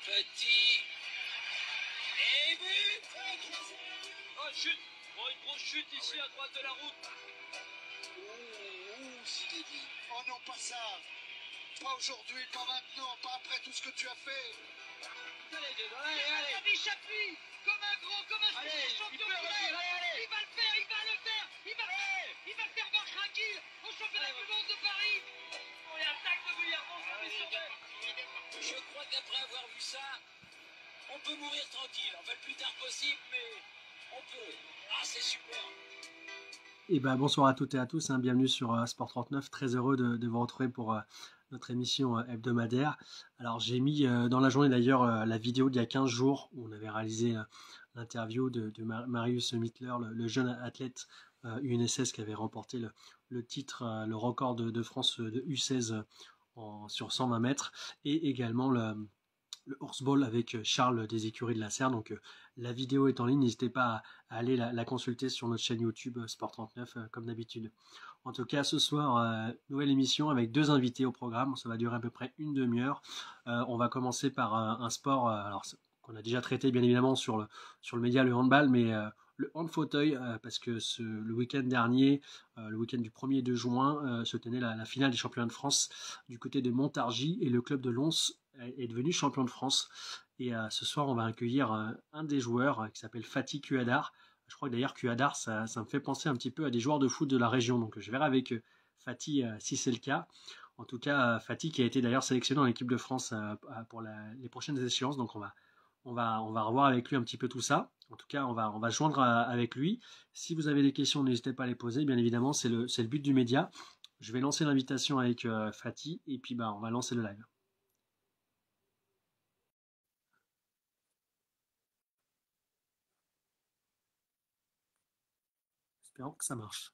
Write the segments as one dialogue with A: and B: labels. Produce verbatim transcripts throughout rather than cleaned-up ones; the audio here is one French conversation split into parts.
A: Petit. Et but. Oh, chute. Oh, une grosse chute ici à droite de la route.
B: Ouh, ouh, Zinedine. Oh non, pas ça. Pas aujourd'hui, pas maintenant, pas après tout ce que tu as fait.
A: Allez, dedans, allez, allez.
C: Il s'appuie comme un grand, comme un
A: Allez,
C: champion
A: il peut revenir, allez, allez.
C: Il va le faire, il va le faire. Il va,
A: Allez.
C: il va faire voir tranquille au championnat du monde de Paris.
A: On est attaque de William. Je crois qu'après avoir vu ça, on peut mourir tranquille. Enfin, le plus tard possible, mais on peut. Ah, c'est super.
D: Et ben bonsoir à toutes et à tous, hein, bienvenue sur euh, Sport trente-neuf, très heureux de, de vous retrouver pour euh, notre émission euh, hebdomadaire. Alors j'ai mis euh, dans la journée d'ailleurs euh, la vidéo d'il y a quinze jours où on avait réalisé euh, l'interview de, de Mar- Marius Mittler, le, le jeune athlète euh, U N S S qui avait remporté le, le titre, euh, le record de, de France de U seize euh, en, sur cent vingt mètres, et également le, le horseball avec Charles des écuries de la Serre. Donc euh, la vidéo est en ligne, n'hésitez pas à, à aller la, la consulter sur notre chaîne YouTube euh, Sport trente-neuf euh, comme d'habitude. En tout cas, ce soir, euh, nouvelle émission avec deux invités au programme. Ça va durer à peu près une demi-heure. Euh, on va commencer par euh, un sport euh, alors, qu'on a déjà traité bien évidemment sur le, sur le média, le handball, mais euh, le hand fauteuil, euh, parce que ce, le week-end dernier, euh, le week-end du premier et deux juin, euh, se tenait la, la finale des championnats de France du côté de Montargis, et le club de Lons est devenu champion de France. Et euh, ce soir, on va accueillir euh, un des joueurs euh, qui s'appelle Fatih Kuadar. Je crois que d'ailleurs, Kuadar, ça, ça me fait penser un petit peu à des joueurs de foot de la région. Donc, je verrai avec euh, Fatih euh, si c'est le cas. En tout cas, euh, Fatih qui a été d'ailleurs sélectionné en équipe de France euh, pour la, les prochaines échéances. Donc, on va, on, va, on va revoir avec lui un petit peu tout ça. En tout cas, on va, on va se joindre à, avec lui. Si vous avez des questions, n'hésitez pas à les poser. Bien évidemment, c'est le, c'est le but du média. Je vais lancer l'invitation avec euh, Fatih et puis bah, on va lancer le live. Espérons que ça marche.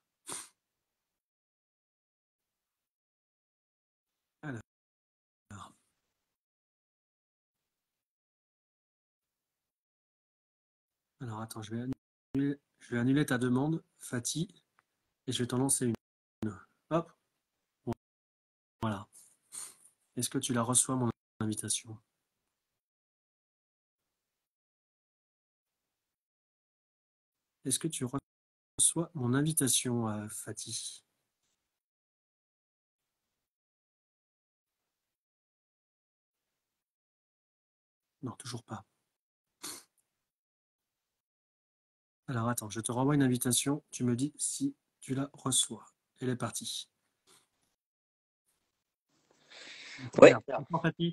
D: Alors. Alors attends, je vais annuler, je vais annuler ta demande, Fatih, et je vais t'en lancer une. Hop. Bon, voilà. Est-ce que tu la reçois, mon invitation? Est-ce que tu reçois mon invitation, euh, Fatih? Non, toujours pas. Alors attends, je te renvoie une invitation. Tu me dis si tu la reçois. Elle est partie.
E: Oui.
D: Bonjour, Fatih.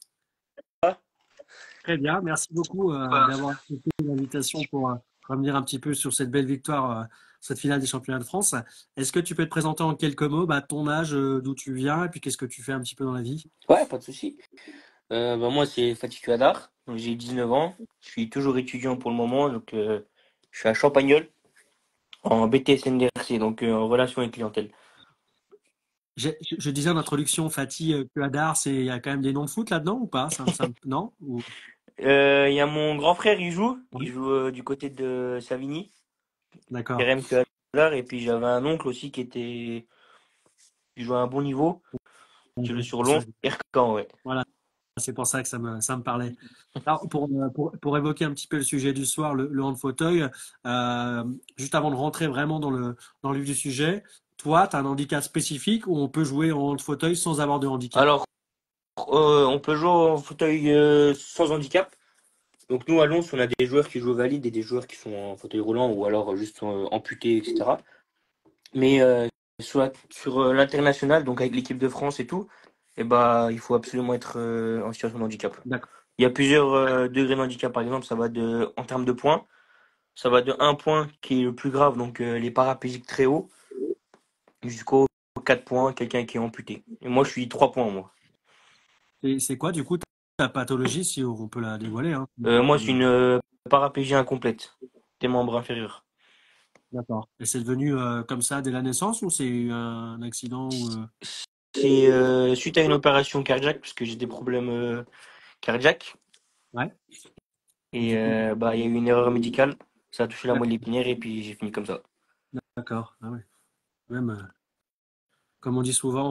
D: Très bien, merci beaucoup euh, d'avoir accepté l'invitation pour euh, revenir un petit peu sur cette belle victoire, euh, cette finale des championnats de France. Est-ce que tu peux te présenter en quelques mots, bah, ton âge, euh, d'où tu viens, et puis qu'est-ce que tu fais un petit peu dans la vie?
E: Ouais, pas de souci. Euh, bah, moi, c'est Fatih Kuadar. Donc, j'ai dix-neuf ans. Je suis toujours étudiant pour le moment. Donc, euh, je suis à Champagnole en B T S N D R C, donc euh, en relation et clientèle.
D: J'ai- Je, je disais en introduction, Fatih euh, Kuadar, c'est, il y a quand même des noms de foot là-dedans ou pas? Ça, ça- non? Ou...
E: Euh, Il y a mon grand frère, il joue. Il
D: Oui.
E: joue euh, du côté de Savigny,
D: D'accord.
E: Kerem Kuadar. Et puis, j'avais un oncle aussi qui était, qui jouait à un bon niveau, qui joue
D: Ouais,
E: sur
D: c'est
E: Lons,
D: ça.
E: Ercan, ouais.
D: Voilà, c'est pour ça que ça me, ça me parlait. Alors, pour, euh, pour, pour évoquer un petit peu le sujet du soir, le, le hand fauteuil, euh, juste avant de rentrer vraiment dans le, dans le vif du sujet, toi, tu as un handicap spécifique où on peut jouer en hand fauteuil sans avoir de handicap?
E: Alors, euh, on peut jouer en fauteuil euh, sans handicap. Donc nous à Lons, on a des joueurs qui jouent valides et des joueurs qui sont en fauteuil roulant ou alors juste euh, amputés, et cetera. Mais euh, sur, la- sur euh, l'international, donc avec l'équipe de France et tout, eh ben, il faut absolument être euh, en situation de handicap.
D: D'accord.
E: Il y a plusieurs euh, degrés de handicap, par exemple, ça va de, en termes de points, ça va de un point qui est le plus grave, donc euh, les paraplégiques très hauts, jusqu'aux quatre points, quelqu'un qui est amputé. Et moi, je suis trois points, moi.
D: Et c'est quoi, du coup, ta pathologie, si on peut la dévoiler, hein?
E: Euh, moi, c'est une euh, paraplégie incomplète des membres inférieurs.
D: D'accord. Et c'est devenu euh, comme ça dès la naissance ou c'est eu un accident ou, euh,
E: C'est euh, suite à une opération cardiaque, parce que j'ai des problèmes euh, cardiaques.
D: Ouais. Et
E: Et
D: du coup,
E: euh, bah, il y a eu une erreur médicale. Ça a touché la moelle
D: d'accord.
E: épinière et puis j'ai fini comme ça.
D: D'accord. Ah ouais. Même, euh, comme on dit souvent, on va pas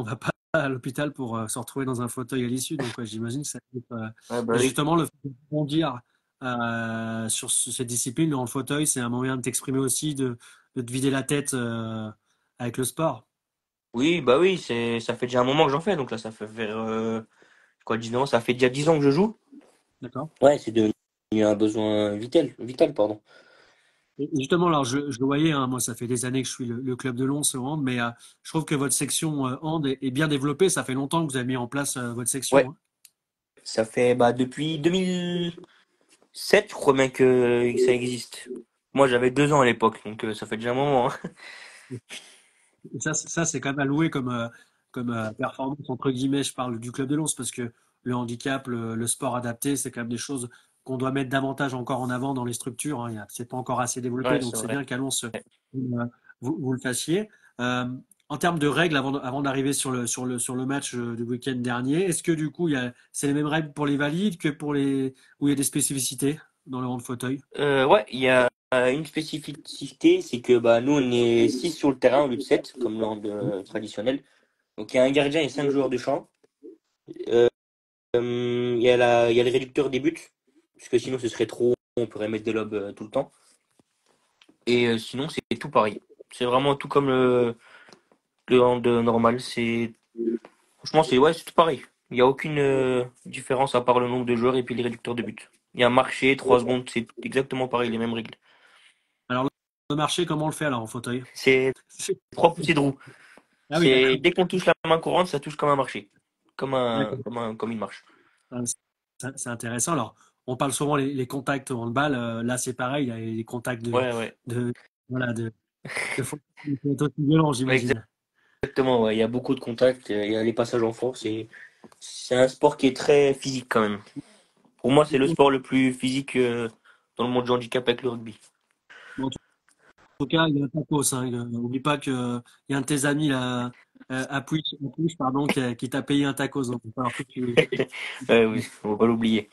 D: à l'hôpital pour euh, se retrouver dans un fauteuil à l'issue. Donc, ouais, j'imagine que ça peut être, euh,
E: Ouais, bah
D: et
E: oui.
D: justement, le fait de rebondir euh, sur ce- cette discipline dans le fauteuil, c'est un moyen de t'exprimer aussi, de, de te vider la tête euh, avec le sport.
E: Oui, bah oui, c'est, ça fait déjà un moment que j'en fais, donc là, ça fait vers, euh, quoi, dix-neuf ans, ça fait déjà dix ans que je joue.
D: D'accord?
E: Ouais, c'est devenu un besoin vital, vital, pardon.
D: Et et justement, alors je, je le voyais, hein, moi ça fait des années que je suis le, le club de Lons au hand, mais euh, je trouve que votre section euh, hand est, est bien développée. Ça fait longtemps que vous avez mis en place euh, votre
E: Ouais,
D: section, hein.
E: ça fait, bah, depuis deux mille sept, je crois bien que ça existe. Moi, j'avais deux ans à l'époque, donc euh, ça fait déjà un moment, hein.
D: Et ça, c'est- ça c'est quand même à louer comme, euh, comme euh, performance, entre guillemets, je parle du club de Lons, parce que le handicap, le, le sport adapté, c'est quand même des choses qu'on doit mettre davantage encore en avant dans les structures, hein. Il y a- C'est pas encore assez développé,
E: Ouais,
D: donc
E: c'est
D: c'est
E: vrai.
D: bien qu'à Lons, vous, euh, vous- vous le fassiez. Euh, En termes de règles, avant, de- avant d'arriver sur le, sur le, sur le match euh, du week-end dernier, est-ce que du coup, il y a, c'est les mêmes règles pour les valides que pour les, où il y a des spécificités dans le hand fauteuil?
E: Euh, ouais, il y a euh, une spécificité, c'est que bah, nous, on est six sur le terrain au lieu de sept, comme le hand euh, traditionnel. Donc, il y a un gardien et cinq joueurs de champ. Euh, euh, il y a la, il y a le réducteur des buts, parce que sinon, ce serait trop, on pourrait mettre des lobes euh, tout le temps. Et euh, sinon, c'est tout pareil. C'est vraiment tout comme le, le hand normal. C'est, franchement, c'est ouais, c'est tout pareil. Il n'y a aucune euh, différence à part le nombre de joueurs et puis les réducteurs de buts. Il y a un marché, trois secondes, c'est exactement pareil, les mêmes règles.
D: Alors, le marché, comment on le fait alors en fauteuil?
E: C'est trois poussées de roue.
D: Ah oui,
E: C'est
D: d'accord.
E: dès qu'on touche la main courante, ça touche comme un marché, comme un,
D: D'accord.
E: comme un, comme une marche.
D: Ah, C'est c'est intéressant. Alors, on parle souvent les, les contacts au handball. Euh, là, c'est pareil. Il y a les contacts de,
E: Ouais, ouais,
D: de, voilà, de, de faute qui sont aussi violents, j'imagine.
E: exactement. Ouais. Il y a beaucoup de contacts, il y a les passages en force et c'est un sport qui est très physique quand même. Pour moi, c'est le sport le plus physique euh, dans le monde du handicap avec le rugby.
D: Bon, en tout cas, il y a un tacos, hein. Euh, N'oublie pas qu'il y a un de tes amis, là, euh, Appuis, Appuis, pardon, qui, a- qui t'a payé un tacos. Donc, il va falloir que tu,
E: Ouais, oui, on va pas l'oublier.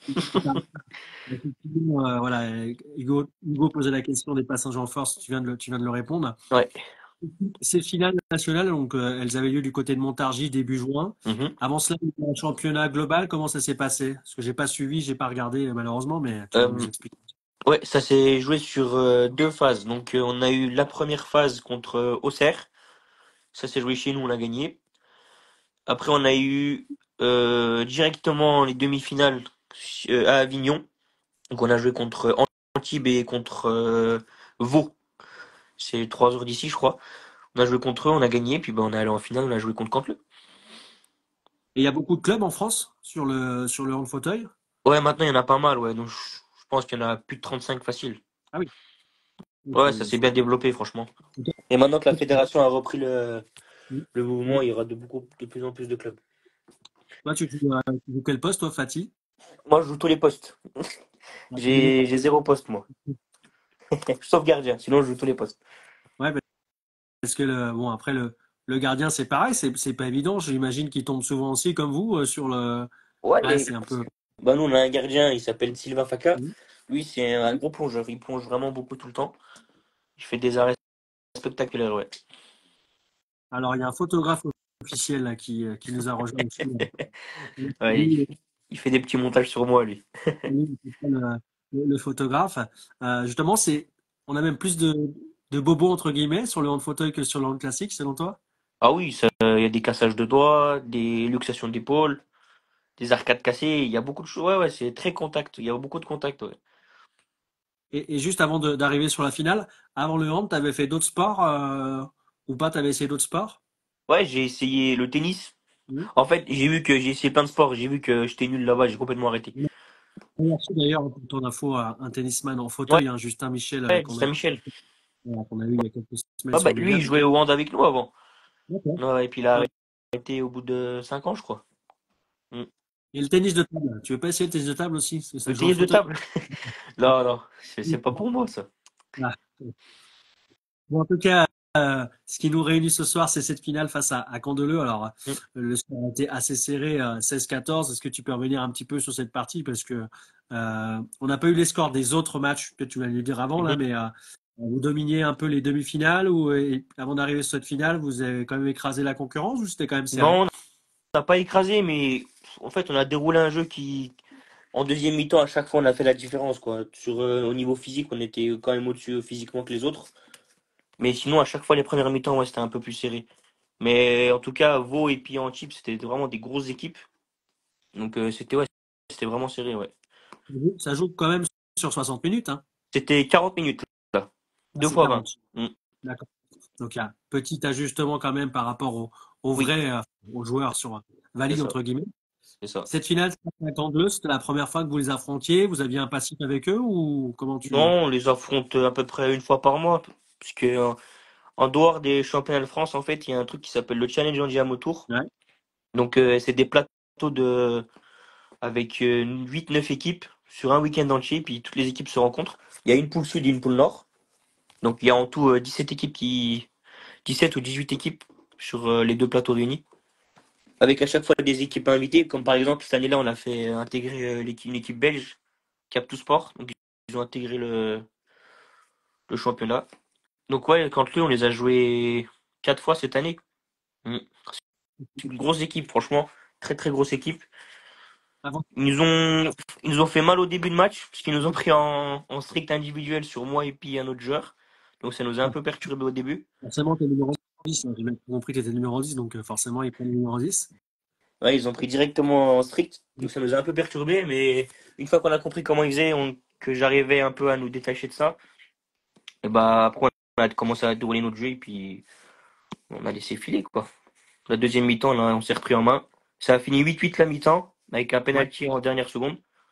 D: effectivement, euh, voilà, Hugo, Hugo posait la question des passages en force. Tu viens de le, tu viens de le répondre.
E: Ouais.
D: Ces finales nationales, donc, euh, elles avaient lieu du côté de Montargis début juin.
E: Mhm.
D: Avant cela, il y a eu un championnat global, comment ça s'est passé? Parce que j'ai pas suivi, j'ai pas regardé euh, malheureusement, mais tu vas nous
E: Euh,
D: expliquer.
E: ouais, ça s'est joué sur euh, deux phases. Donc, euh, on a eu la première phase contre euh, Auxerre. Ça s'est joué chez nous, on a gagné. Après, on a eu euh, directement les demi-finales euh, à Avignon. Donc, on a joué contre Antibes et contre euh, Vaud. C'est trois heures d'ici, je crois. On a joué contre eux, on a gagné. Puis, ben, on est allé en finale, on a joué contre Cantleux.
D: Et il y a beaucoup de clubs en France sur le sur le hand fauteuil?
E: Ouais, maintenant, il y en a pas mal. Ouais. Donc, je je pense qu'il y en a plus de trente-cinq faciles.
D: Ah oui. Donc,
E: Ouais, ça
D: c'est-
E: s'est
D: c'est-
E: bien développé, franchement. Et maintenant que la fédération a repris le, le mouvement, il y aura de, beaucoup, de plus en plus de clubs.
D: Toi, tu joues, euh, tu joues quel poste, toi, Fatih?
E: Moi, je joue tous les postes. J'ai j'ai zéro poste, moi. Sauf gardien, sinon je joue tous les postes.
D: Ouais, parce que le, bon, après le le gardien, c'est pareil, c'est c'est pas évident. J'imagine qu'il tombe souvent aussi comme vous euh, sur le.
E: Ouais,
D: Ouais,
E: les...
D: c'est un peu.
E: bah, nous, on a un gardien, il s'appelle Sylvain Faca. Lui, c'est un gros plongeur. Il plonge vraiment beaucoup tout le temps. Il fait des arrêts spectaculaires, ouais.
D: Alors, il y a un photographe officiel là, qui, euh, qui nous a rejoint aussi.
E: Ouais, il,
D: Lui,
E: il fait des petits montages sur moi, lui.
D: lui, c'est le, le- le photographe. Euh, justement, c'est, on a même plus de, de bobos entre guillemets sur le hand fauteuil que sur le hand classique, selon toi?
E: Ah oui, ça, il y a des cassages de doigts, des luxations d'épaule, des arcades cassées. Il y a beaucoup de choses. Ouais, ouais, c'est très contact. Il y a beaucoup de contact, ouais.
D: Et, et juste avant de- d'arriver sur la finale, avant le hand, tu avais fait d'autres sports euh, ou pas? Tu avais essayé d'autres sports?
E: Ouais, j'ai essayé le tennis.
D: Oui.
E: En fait, j'ai vu que j'ai essayé plein de sports. J'ai vu que j'étais nul là-bas. J'ai complètement arrêté.
D: On a reçu d'ailleurs, pour ton info, un un tennisman en
E: Ouais,
D: fauteuil, hein, Justin Michel, euh,
E: ouais,
D: qu'on a,
E: Saint-Michel.
D: qu'on a eu il y a quelques semaines
E: Ah bah
D: sur
E: lui, il
D: Lugano.
E: jouait au hand avec nous avant.
D: D'accord.
E: Ouais, et puis il a
D: Ouais.
E: arrêté au bout de cinq ans, je crois. Mm.
D: Et le tennis de table, tu veux pas essayer le tennis de table aussi? Parce que ça
E: Le
D: joue au
E: tennis de
D: fauteuil.
E: table? Non, non, c'est c'est pas pour moi ça.
D: Ah. Bon, en tout cas, euh, ce qui nous réunit ce soir, c'est cette finale face à, à Candeleu. Alors, euh,
E: Mm.
D: le score a été assez serré, euh, seize quatorze. Est-ce que tu peux revenir un petit peu sur cette partie? Parce que euh, on n'a pas eu les scores des autres matchs, peut-être tu vas le dire avant, là,
E: Mhm.
D: mais euh, vous dominiez un peu les demi-finales ou et avant d'arriver sur cette finale, vous avez quand même écrasé la concurrence ou c'était quand même serré?
E: Non, n'a pas écrasé, mais en fait, on a déroulé un jeu qui, en deuxième mi-temps, à chaque fois, on a fait la différence, quoi. Sur, euh, au niveau physique, on était quand même au-dessus euh, physiquement que les autres. Mais sinon, à chaque fois, les premières mi-temps, ouais, c'était un peu plus serré. Mais en tout cas, Vaud et puis Antibes, c'était vraiment des grosses équipes. Donc, euh, c'était ouais, c'était vraiment serré, ouais.
D: Ça joue quand même sur soixante minutes, hein.
E: C'était quarante minutes, là.
D: Ah,
E: Deux
D: c'est
E: fois vingt.
D: quarante.
E: Mm.
D: D'accord. Donc il y a un petit ajustement quand même par rapport au, au
E: Oui,
D: vrai, euh, aux joueurs sur
E: c'est
D: valide
E: ça,
D: entre guillemets.
E: c'est ça.
D: Cette finale, c'était à Canteleu, c'était la première fois que vous les affrontiez. Vous aviez un passif avec eux ou comment tu.
E: Non, on les affronte à peu près une fois par mois. Puisque euh, en dehors des championnats de France, en fait, il y a un truc qui s'appelle le Challenge Andiamo Tour.
D: Ouais.
E: Donc, euh, c'est des plateaux de avec euh, huit neuf équipes sur un week-end entier, puis toutes les équipes se rencontrent. Il y a une poule sud et une poule nord. Donc, il y a en tout euh, dix-sept équipes qui. dix-sept ou dix-huit équipes sur euh, les deux plateaux réunis. Avec à chaque fois des équipes invitées, comme par exemple cette année-là, on a fait intégrer euh, l'équipe, une équipe belge, Cap Tout Sport. Donc, ils ont intégré le, le championnat. Donc, ouais, quand lui, on les a joués quatre fois cette année. Mm. C'est une grosse équipe, franchement. Très, très grosse équipe.
D: Avant,
E: Ils nous ont, ils nous ont fait mal au début de match, puisqu'ils nous ont pris en, en strict individuel sur moi et puis un autre joueur. Donc ça nous a un peu perturbé au début.
D: forcément, tu es numéro dix, hein. J'ai même compris que tu étais numéro dix, donc euh, forcément, ils prennent le numéro dix.
E: Ouais, ils ont pris directement en strict. Donc ça nous a un peu perturbé, mais une fois qu'on a compris comment ils faisaient, on- que j'arrivais un peu à nous détacher de ça, et bah après on a commencé à dérouler notre jeu et puis on a laissé filer quoi. La deuxième mi-temps, là, on s'est repris en main. Ça a fini huit huit la mi-temps, avec un
D: Ouais.
E: penalty en dernière seconde.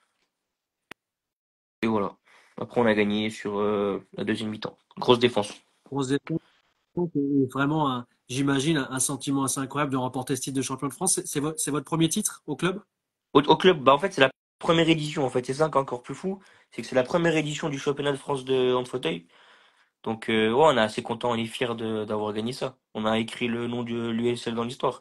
E: Et voilà. Après on a gagné sur euh, la deuxième mi-temps. Grosse défense.
D: Grosse défaite. Et vraiment, un- j'imagine, un, un sentiment assez incroyable de remporter ce titre de champion de France. C'est c'est votre, c'est votre premier titre au club?
E: Au, au club, bah en fait c'est la première édition en fait. C'est ça qui est encore plus fou, c'est que c'est la première édition du championnat de France de hand fauteuil. Donc euh, ouais, on est assez content, on est fiers de- d'avoir gagné ça. On a écrit le nom de l'U S L dans l'histoire.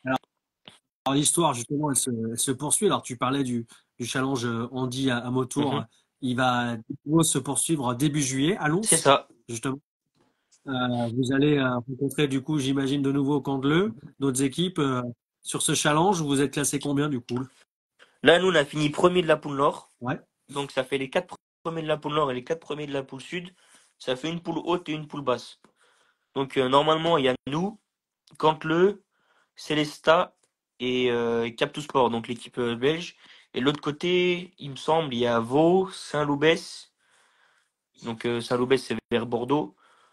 D: Alors, l'histoire, justement, elle se, elle se poursuit. Alors, tu parlais du, du challenge euh, Andy à, à Motour.
E: Mhm.
D: Il va de nouveau se poursuivre début juillet à
E: C'est
D: Lons,
E: ça.
D: justement. Euh, vous allez euh, rencontrer, du coup, j'imagine, de nouveau Canteleu, d'autres équipes. Euh, sur ce challenge, vous êtes classé combien, du coup?
E: Là, nous, on a fini premier de la poule Nord.
D: Ouais.
E: Donc ça fait les quatre premiers de la poule Nord et les quatre premiers de la poule Sud. Ça fait une poule haute et une poule basse. Donc euh, normalement, il y a nous, Canteleu, Célesta et euh, Cap Tout Sport, donc l'équipe euh, belge. Et de l'autre côté, il me semble, il y a Vaud, Saint-Loubès. Donc euh, Saint-Loubès, c'est vers Bordeaux.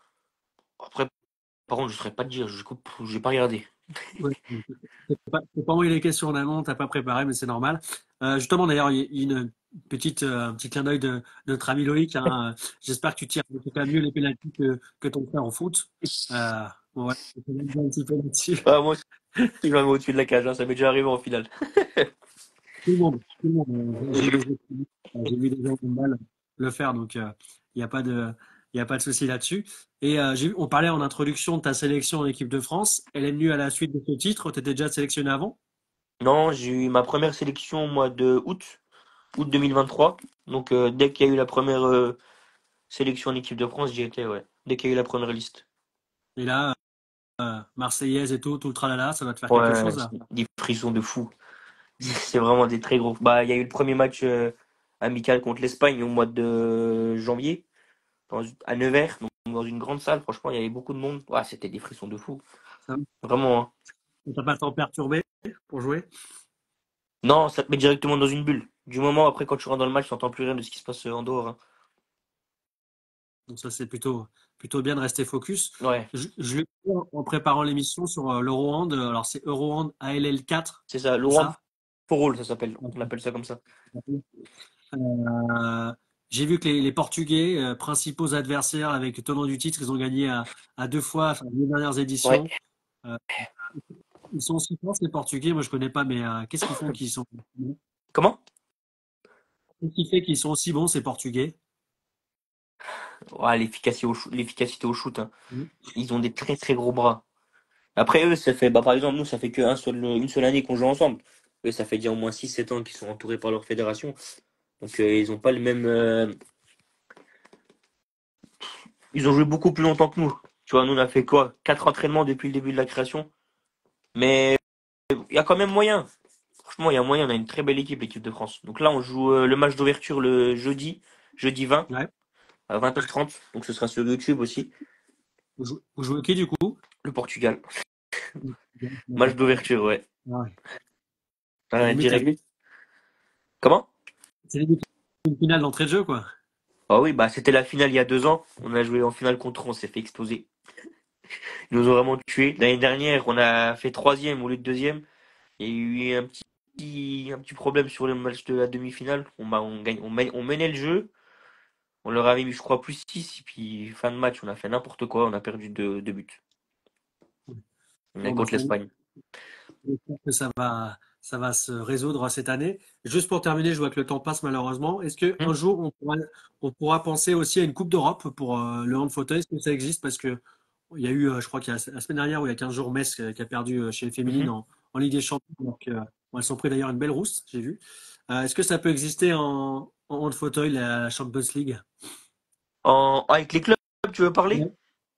E: Après, par contre, je ne saurais pas te dire, je coupe, j'ai pas regardé.
D: Ouais. C'est pas, c'est pas envoyé les questions en amont, t'as pas préparé, mais c'est normal. Euh, justement, d'ailleurs, il y a une petite, euh, un petit clin d'œil de, de notre ami Loïc, hein. Euh, J'espère que tu tires en tout cas mieux les pénaltys que, que ton frère en foot. Euh, bon, ouais, je te laisse un petit peu là-dessus.
E: Ah, moi aussi, je vais au-dessus de la cage, hein, ça m'est déjà arrivé en finale.
D: Tout le monde, tout le monde. euh, J'ai vu des, euh, j'ai vu des gens de balle le faire, donc il n'y a pas de, il y a pas de souci là-dessus. Et euh, j'ai vu- on parlait en introduction de ta sélection en équipe de France. Elle est venue à la suite de ce titre. Tu étais déjà sélectionné avant?
E: Non, j'ai eu ma première sélection au mois de août, août deux mille vingt-trois. Donc euh, dès qu'il y a eu la première euh, sélection en équipe de France, j'y étais, ouais. Dès qu'il y a eu la première liste.
D: Et là, euh, Marseillaise et tout, tout le tralala, ça va te faire quelque
E: Ouais,
D: chose là.
E: c'est des frissons de fou. C'est vraiment des très gros. Bah, il y a eu le premier match euh, amical contre l'Espagne au mois de janvier, dans- à Nevers, donc dans une grande salle. Franchement, il y avait beaucoup de monde. Ouais, c'était des frissons de fou.
D: Ça
E: Vraiment, hein.
D: t'a pas tant perturbé pour jouer?
E: Non, ça te met directement dans une bulle. Du moment après, quand tu rentres dans le match, tu n'entends plus rien de ce qui se passe euh, en dehors, hein.
D: Donc ça c'est plutôt plutôt bien de rester focus.
E: Ouais,
D: Je, je l'ai vu en en préparant l'émission sur euh, l'Eurohand. Alors c'est Eurohand A L L quatre,
E: c'est ça.
D: c'est
E: Laurent
D: ça?
E: Forol, ça s'appelle. On appelle ça comme ça.
D: Euh, j'ai vu que les, les Portugais, euh, principaux adversaires avec le tenant du titre, ils ont gagné à, à deux fois, enfin, les deux dernières
E: Ouais.
D: éditions. Euh, ils sont aussi forts, ces Portugais. Moi, je connais pas, mais euh, qu'est-ce qu'ils font qu'ils sont bons?
E: Comment?
D: Qu'est-ce qui fait qu'ils sont aussi bons, ces Portugais?
E: Ouais, l'efficacité au shoot, l'efficacité au shoot, hein.
D: Mhm.
E: Ils ont des très très gros bras. Après eux, ça fait, bah, par exemple, nous, ça fait que un seul, une seule année qu'on joue ensemble. Eux, ça fait déjà au moins six sept ans qu'ils sont entourés par leur fédération. Donc euh, ils ont pas le même. euh, Ils ont joué beaucoup plus longtemps que nous. Tu vois, nous, on a fait quoi? Quatre entraînements depuis le début de la création. Mais y a quand même moyen. Franchement, il y a moyen. On a une très belle équipe, l'équipe de France. Donc là, on joue euh, le match d'ouverture le jeudi, jeudi vingt
D: Ouais.
E: à vingt heures trente. Donc ce sera sur YouTube aussi.
D: Vous jouez, vous jouez qui du coup?
E: Le Portugal. Match
D: D'accord.
E: d'ouverture, ouais.
D: Ah ouais. C'est
E: Ouais,
D: limite, la-
E: direct. Comment?
D: c'est limite une finale d'entrée de jeu, quoi.
E: Ah oui, bah c'était la finale il y a deux ans. On a joué en finale contre eux, on s'est fait exploser. Ils nous ont vraiment tués. L'année dernière, on a fait troisième au lieu de deuxième. Il y a eu un petit, un petit problème sur le match de la demi-finale. On, bah, on, gagne, on, men- on menait le jeu. On leur avait mis, je crois, plus six. Et puis, fin de match, on a fait n'importe quoi. On a perdu deux, deux buts. On est
D: Bon, bah,
E: contre
D: c'est-
E: l'Espagne.
D: j'espère que ça va, ça va se résoudre cette année. Juste pour terminer, je vois que le temps passe malheureusement. Est-ce que
E: Hmm.
D: un jour on pourra, on pourra penser aussi à une Coupe d'Europe pour euh, le hand fauteuil? Est-ce que ça existe? Parce que il y a eu, euh, je crois qu'il y a la semaine dernière ou il y a quinze jours, Metz euh, qui a perdu euh, chez les féminines
E: Mhm.
D: en, en Ligue des Champions. Donc, euh, bon, elles sont pris d'ailleurs une belle rousse, j'ai vu. Euh, est-ce que ça peut exister en, en hand fauteuil, la Champions League?
E: En, avec les clubs, tu veux parler?
D: Ouais.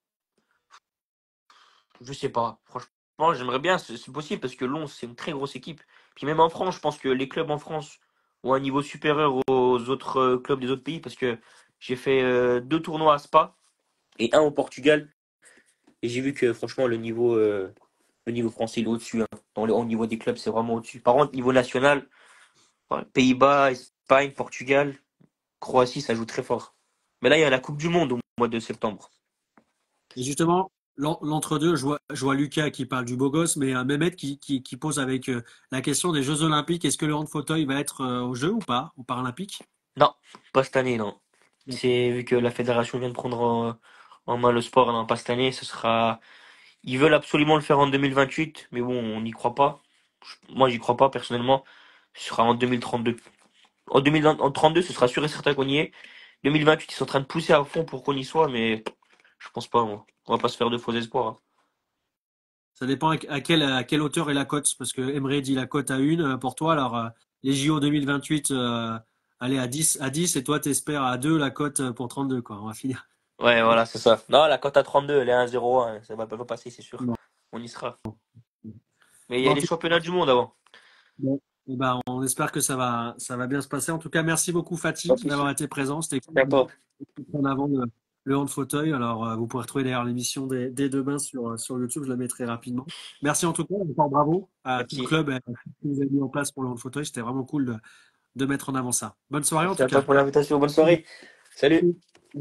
E: Je sais pas. Franchement, j'aimerais bien, c'est c'est possible parce que Lons, c'est une très grosse équipe. Puis même en France, je pense que les clubs en France ont un niveau supérieur aux autres euh, clubs des autres pays parce que j'ai fait euh, deux tournois à Spa et un au Portugal et j'ai vu que franchement le niveau, euh, le niveau français il est au-dessus, hein. Dans le, au niveau des clubs, c'est vraiment au-dessus. Par contre, niveau national, ouais, Pays-Bas, Espagne, Portugal, Croatie, ça joue très fort. Mais là, il y a la Coupe du Monde au mois de septembre.
D: Et justement, l'en- l'entre-deux, je vois, je vois Lucas qui parle du beau gosse, mais euh, Mehmet qui, qui, qui pose avec euh, la question des Jeux Olympiques. Est-ce que le hand fauteuil va être euh, au jeu ou pas, aux Paralympiques?
E: Non, pas cette année, non. C'est vu que la fédération vient de prendre en, en main le sport, non, pas cette année, ce sera. Ils veulent absolument le faire en deux mille vingt-huit, mais bon, on n'y croit pas. Je- Moi, j'y crois pas personnellement. Ce sera en deux mille trente-deux. En deux mille trente-deux, ce sera sûr et certain qu'on y est. deux mille vingt-huit, ils sont en train de pousser à fond pour qu'on y soit, mais je pense pas, moi. On va pas se faire de faux espoirs, hein.
D: Ça dépend à à quelle, à quelle hauteur est la cote, parce que Emery dit la cote à une euh, pour toi. Alors, euh, les J O deux mille vingt-huit, euh, allez à dix, à dix, et toi, t'espères à deux la cote euh, pour trente-deux, quoi. On va finir.
E: Ouais, voilà, c'est ça. Non, la cote à trente-deux, elle est à un zéro un. Ça va pas passer, c'est sûr.
D: Bon.
E: On y sera. Mais il y
D: Bon,
E: a
D: en
E: les
D: tout
E: championnats du monde avant.
D: bon, eh ben, on espère que ça va, ça va bien se passer. En tout cas, merci beaucoup Fatih
E: Pas de soucis.
D: d'avoir été présent. C'était cool de
E: D'accord.
D: mettre en avant le, le hand fauteuil. Alors, euh, vous pourrez retrouver d'ailleurs l'émission dès, dès demain sur, euh, sur YouTube. Je la mettrai rapidement. Merci en tout cas. Encore bravo à tout le
E: Merci.
D: club et à tout ce que vous avez mis en place pour le hand fauteuil. C'était vraiment cool de, de mettre en avant ça. Bonne soirée en
E: Merci
D: tout
E: à toi
D: cas.
E: pour l'invitation. Bonne soirée. Salut.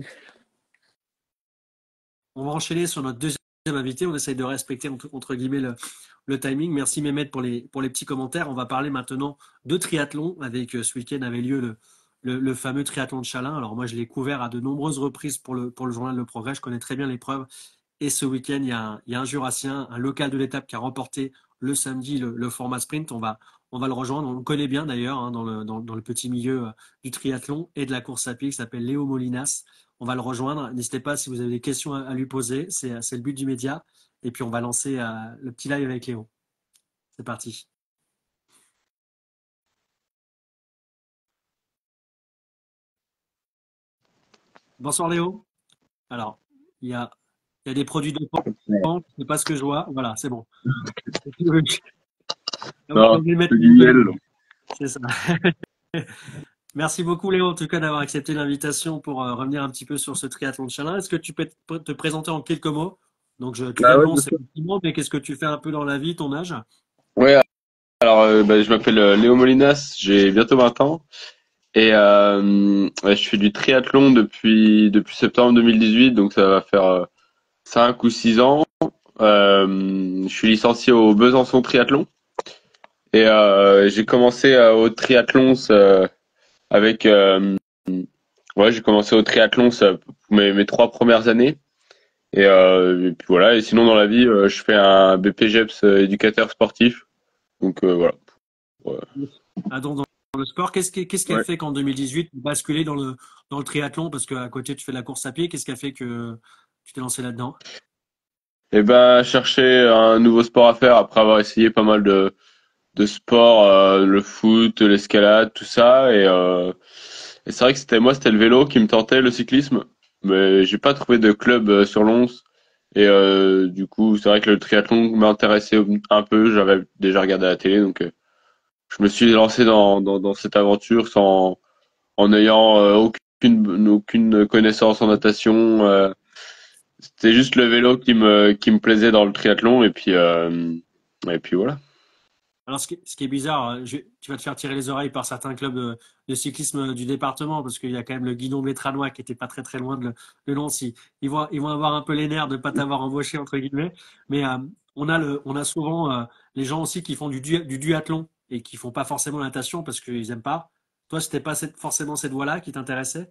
D: On va enchaîner sur notre deuxième invité. On essaye de respecter entre, entre guillemets le, le timing. Merci Mehmet pour les, pour les petits commentaires. On va parler maintenant de triathlon. Avec euh, ce week-end avait lieu le, le, le fameux triathlon de Chalin. Alors moi je l'ai couvert à de nombreuses reprises pour le, pour le journal Le Progrès. Je connais très bien l'épreuve. Et ce week-end, il y, a un, il y a un Jurassien, un local de l'étape qui a remporté le samedi le, le format sprint. On va, on va le rejoindre. On le connaît bien d'ailleurs hein, dans, le, dans, dans le petit milieu euh, du triathlon et de la course à pied qui s'appelle Léo Molinas. On va le rejoindre. N'hésitez pas si vous avez des questions à, à lui poser. C'est, c'est le but du média. Et puis on va lancer euh, le petit live avec Léo. C'est parti. Bonsoir Léo. Alors, il y a, il y a des produits de pan, c'est pas ce que je vois. Voilà, c'est bon.
F: Non, c'est du miel.
D: C'est ça. Merci beaucoup Léo en tout cas d'avoir accepté l'invitation pour euh, revenir un petit peu sur ce triathlon de Chalin. Est-ce que tu peux te, te présenter en quelques mots? Donc je, tu viens
F: Bah
D: de
F: ouais,
D: Lons,
F: bien
D: c'est
F: sûr.
D: effectivement, mais qu'est-ce que tu fais un peu dans la vie, ton âge?
F: Ouais, alors euh, bah, je m'appelle euh, Léo Molinas, j'ai bientôt vingt ans et euh, ouais, je fais du triathlon depuis depuis septembre deux mille dix-huit, donc ça va faire euh, cinq ou six ans. Euh, je suis licencié au Besançon Triathlon et euh, j'ai commencé euh, au triathlon euh, avec euh, ouais, j'ai commencé au triathlon ça, pour mes, mes trois premières années. Et, euh, et puis voilà. Et sinon dans la vie, euh, je fais un B P G E P S euh, éducateur sportif. Donc euh, voilà. Ouais.
D: Ah, donc, dans le sport, qu'est-ce qui, qu'est-ce qui a
F: Ouais.
D: fait qu'en deux mille dix-huit, tu basculé dans le, dans le triathlon? Parce qu'à côté, tu fais de la course à pied. Qu'est-ce qui a fait que tu t'es lancé là-dedans?
F: Et ben chercher un nouveau sport à faire après avoir essayé pas mal de de sports, euh, le foot, l'escalade, tout ça. Et, euh, et c'est vrai que c'était moi, c'était le vélo qui me tentait, le cyclisme. Mais j'ai pas trouvé de club euh, sur Lons. Et euh, du coup, c'est vrai que le triathlon m'intéressait un peu. J'avais déjà regardé à la télé, donc euh, je me suis lancé dans, dans, dans cette aventure sans en n'ayant euh, aucune aucune connaissance en natation. Euh, c'était juste le vélo qui me qui me plaisait dans le triathlon et puis euh, et puis voilà.
D: Alors, ce qui, ce qui est bizarre, euh, je- tu vas te faire tirer les oreilles par certains clubs de, de cyclisme du département, parce qu'il y a quand même le guidon de l'Étranois qui était pas très très loin de, le- de Nancy. Ils vont, ils vont avoir un peu les nerfs de pas t'avoir embauché, entre guillemets. Mais euh, on a le, on a souvent euh, les gens aussi qui font du, du, du duathlon et qui font pas forcément la natation parce qu'ils aiment pas. Toi, c'était pas cette, forcément cette voie-là qui t'intéressait?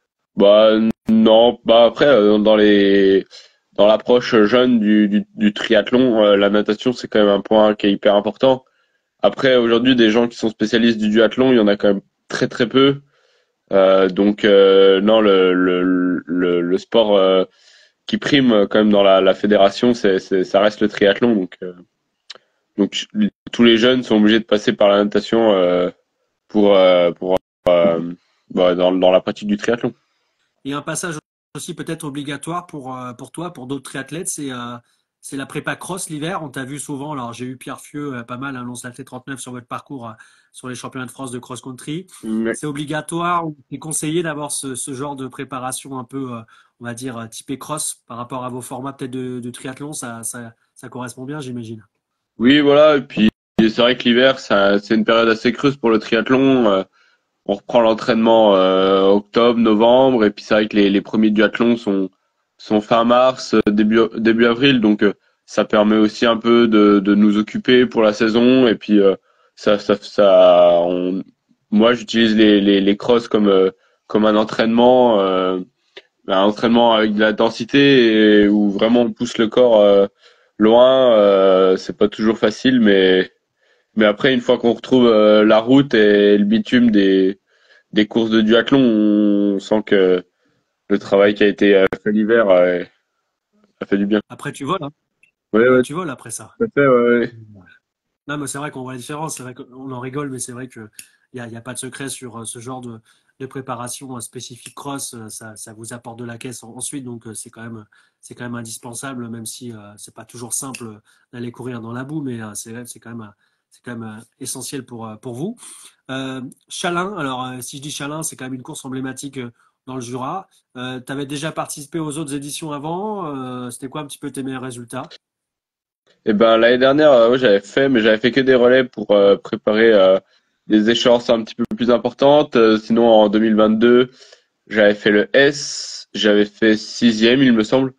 F: Bah non, bah après euh, dans les dans l'approche jeune du, du, du triathlon, euh, la natation c'est quand même un point qui est hyper important. Après aujourd'hui des gens qui sont spécialistes du duathlon, il y en a quand même très très peu. Euh, donc euh, non le le le, le sport euh, qui prime euh, quand même dans la, la fédération, c'est c'est ça reste le triathlon. Donc euh, donc tous les jeunes sont obligés de passer par la natation euh, pour euh, pour euh, bah, dans dans la pratique du triathlon.
D: Et un passage aussi peut-être obligatoire pour, euh, pour toi, pour d'autres triathlètes, c'est euh, c'est la prépa cross l'hiver. On t'a vu souvent, alors j'ai eu Pierre Fieux, euh, pas mal, un Lance Athlète trente-neuf sur votre parcours euh, sur les championnats de France de cross-country.
F: Mais
D: C'est obligatoire ou c'est conseillé d'avoir ce, ce genre de préparation un peu, euh, on va dire, euh, typé cross par rapport à vos formats peut-être de, de triathlon, ça, ça, ça correspond bien, j'imagine.
F: oui, voilà. Et puis, c'est vrai que l'hiver, ça- c'est une période assez creuse pour le triathlon. Euh, on reprend l'entraînement euh, octobre, novembre. Et puis, c'est vrai que les, les premiers duathlons sont, sont fin mars, euh, début, début avril. Donc, euh, ça permet aussi un peu de, de nous occuper pour la saison. Et puis, euh, ça, ça, ça, on- moi, j'utilise les, les, les crosses comme, euh, comme un entraînement, euh, un entraînement avec de la densité et où vraiment on pousse le corps euh, loin. Euh, c'est pas toujours facile, mais mais après une fois qu'on retrouve euh, la route et le bitume des des courses de duathlon, on sent que le travail qui a été euh, fait l'hiver euh, a fait du bien.
D: Après, tu voles, hein.
F: Ouais,
D: Ouais,
F: ouais,
D: tu voles après ça.
F: tout à fait, ouais, ouais.
D: Non, mais c'est vrai qu'on voit la différence. C'est vrai qu'on en rigole, mais c'est vrai qu'il n'y a, y a pas de secret sur euh, ce genre de, de préparation euh, spécifique cross. Euh, Ça, ça vous apporte de la caisse en- ensuite, donc euh, c'est quand même, c'est quand même indispensable, même si euh, c'est pas toujours simple d'aller courir dans la boue, mais euh, c'est, c'est quand même, euh, c'est quand même euh, essentiel pour, euh, pour vous. Euh, Chalin, alors euh, si je dis Chalin, c'est quand même une course emblématique euh, dans le Jura. Euh, tu avais déjà participé aux autres éditions avant. Euh, c'était quoi un petit peu tes meilleurs résultats?
F: Et ben l'année dernière, euh, ouais, j'avais fait, mais j'avais fait que des relais pour euh, préparer euh, des échéances un petit peu plus importantes. Euh, sinon, en deux mille vingt-deux, j'avais fait le S, j'avais fait sixième, il me semble.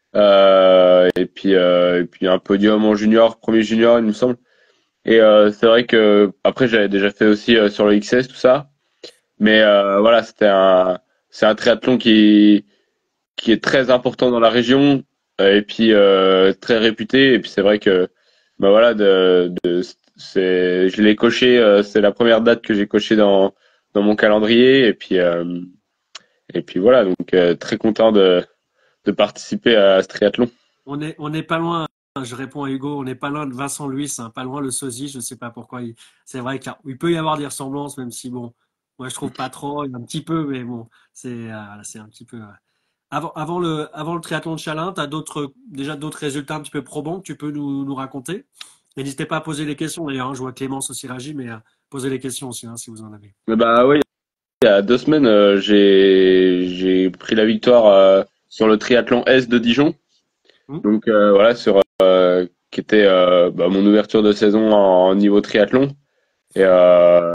F: Euh, et puis euh, et puis un podium en junior, premier junior, il me semble. Et euh, c'est vrai que après j'avais déjà fait aussi euh, sur le X S tout ça, mais euh, voilà, c'était un c'est un triathlon qui qui est très important dans la région euh, et puis euh, très réputé. Et puis c'est vrai que bah voilà de, de c'est je l'ai coché, euh, c'est la première date que j'ai coché dans dans mon calendrier. Et puis euh, et puis voilà, donc euh, très content de de participer à ce triathlon.
D: On est, on n'est pas loin, hein, je réponds à Hugo, on n'est pas loin de Vincent Luis, hein, pas loin le sosie, je ne sais pas pourquoi. il- C'est vrai qu'il y a- il peut y avoir des ressemblances, même si, bon, moi je trouve pas trop, il y a un petit peu, mais bon, c'est euh, voilà, c'est un petit peu. euh. Avant, avant le, avant le triathlon de Chalin, tu as d'autres, déjà d'autres résultats un petit peu probants que tu peux nous, nous raconter? Et n'hésitez pas à poser les questions d'ailleurs, hein, je vois Clémence aussi réagit, mais euh, posez les questions aussi, hein, si vous en avez.
F: Mais bah oui, il y a deux semaines, euh, j'ai j'ai pris la victoire euh, sur le triathlon S de Dijon.
D: Hmm.
F: Donc euh, voilà, sur euh, qui était euh, bah, mon ouverture de saison en, niveau triathlon. Et euh,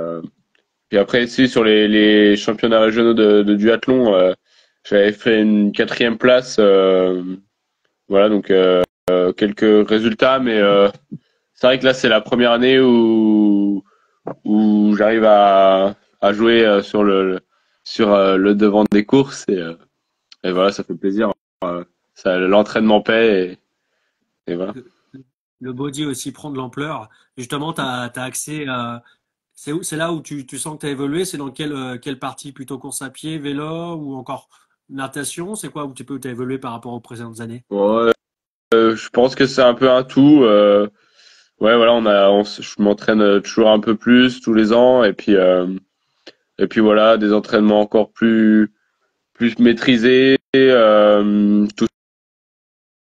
F: puis après ici sur les, les championnats régionaux de, de duathlon, euh, j'avais fait une quatrième place. Euh, voilà, donc euh, quelques résultats, mais euh, c'est vrai que là c'est la première année où où j'arrive à à jouer euh, sur le sur euh, le devant des courses et, euh, et voilà, ça fait plaisir. Euh, ça, l'entraînement paie et, et voilà.
D: Le, le body aussi prend de l'ampleur. Justement, tu as, accès à. C'est où, c'est là où tu, tu sens que tu as évolué? C'est dans quelle, euh, quelle partie? Plutôt course à pied, vélo ou encore natation? C'est quoi où tu peux t'as évolué par rapport aux précédentes années?
F: Ouais, euh, je pense que c'est un peu un tout. Euh, ouais, voilà, on a, on, s- je m'entraîne euh, toujours un peu plus tous les ans et puis euh, et puis voilà, des entraînements encore plus plus maîtrisés. Euh, tout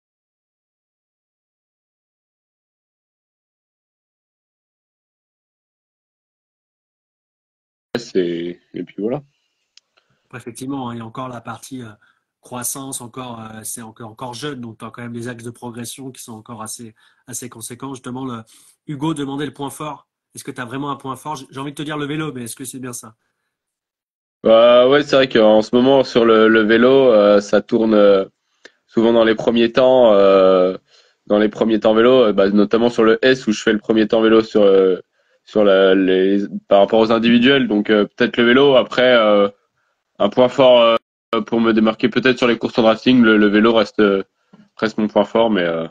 F: et, et puis voilà.
D: Effectivement, hein, il y a encore la partie euh, croissance, encore, euh, c'est encore, encore jeune, donc tu as quand même des axes de progression qui sont encore assez, assez conséquents. Justement, le, Hugo demandait le point fort. Est-ce que tu as vraiment un point fort? J'ai j'ai envie de te dire le vélo, mais est-ce que c'est bien ça?
F: Bah, ouais, c'est vrai qu'en ce moment, sur le, le vélo, euh, ça tourne euh, souvent dans les premiers temps, euh, dans les premiers temps vélo, euh, bah, notamment sur le S où je fais le premier temps vélo sur, euh, sur la, les, par rapport aux individuels. Donc euh, peut-être le vélo. Après, euh, un point fort euh, pour me démarquer peut-être sur les courses en drafting, le, le vélo reste, euh, reste mon point fort, mais euh,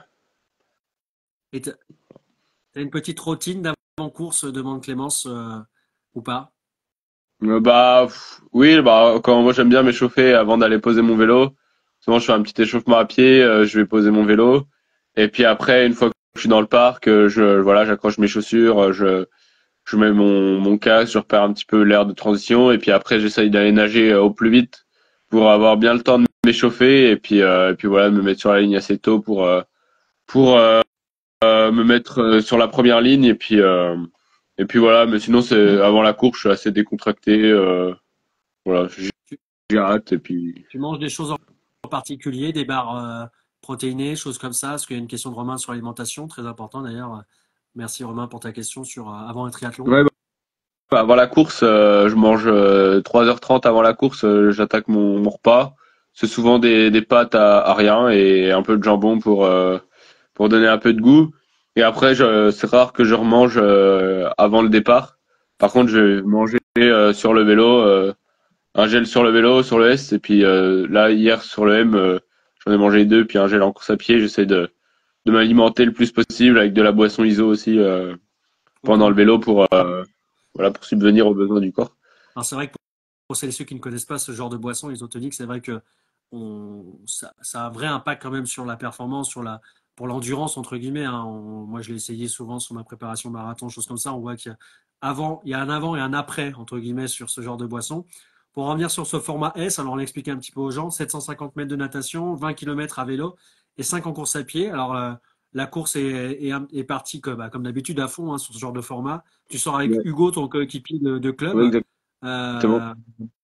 D: Et tu as une petite routine d'avant-course, demande Clémence, euh, ou pas?
F: Euh, bah pff, oui, bah quand moi j'aime bien m'échauffer avant d'aller poser mon vélo. Souvent je fais un petit échauffement à pied, euh, je vais poser mon vélo et puis après une fois que je suis dans le parc, euh, je voilà, j'accroche mes chaussures, euh, je je mets mon mon casque, je repère un petit peu l'air de transition et puis après j'essaye d'aller nager euh, au plus vite pour avoir bien le temps de m'échauffer et puis euh, et puis voilà, de me mettre sur la ligne assez tôt pour euh, pour euh, euh, me mettre euh, sur la première ligne et puis euh, et puis voilà, mais sinon c'est avant la course, je suis assez décontracté. Euh, voilà, j'ai
D: Tu,
F: j'ai hâte et puis.
D: tu manges des choses en en particulier, des barres euh, protéinées, choses comme ça? Parce qu'il y a une question de Romain sur l'alimentation, très important d'ailleurs. Merci Romain pour ta question sur euh, avant un triathlon.
F: Ouais, bah, avant la course, euh, je mange euh, trois heures trente avant la course, euh, j'attaque mon, mon repas. C'est souvent des, des pâtes à, à rien et un peu de jambon pour euh, pour donner un peu de goût. Et après, je, c'est rare que je remange euh, avant le départ. Par contre, je vais manger euh, sur le vélo, euh, un gel sur le vélo, sur le S, et puis euh, là hier sur le M, euh, j'en ai mangé deux, puis un gel en course à pied. J'essaie de de m'alimenter le plus possible avec de la boisson I S O aussi euh, pendant
D: Mhm.
F: le vélo pour euh, voilà pour subvenir aux besoins du corps.
D: Alors c'est vrai que pour celles et ceux qui ne connaissent pas ce genre de boisson isotonique, c'est vrai que on, ça, ça a un vrai impact quand même sur la performance, sur la, pour l'endurance entre guillemets. Hein. On- moi, je l'ai essayé souvent sur ma préparation marathon, choses comme ça. On voit qu'il y a avant, il y a un avant et un après entre guillemets sur ce genre de boisson. Pour revenir sur ce format S, alors on l'expliquait un petit peu aux gens, sept cent cinquante mètres de natation, vingt kilomètres à vélo et cinq en course à pied. Alors euh, la course est, est, est partie comme, bah, comme d'habitude à fond hein, sur ce genre de format. Tu sors avec
F: Ouais,
D: Hugo, ton coéquipier de, de
F: ouais,
D: club.
F: exactement.
D: Euh,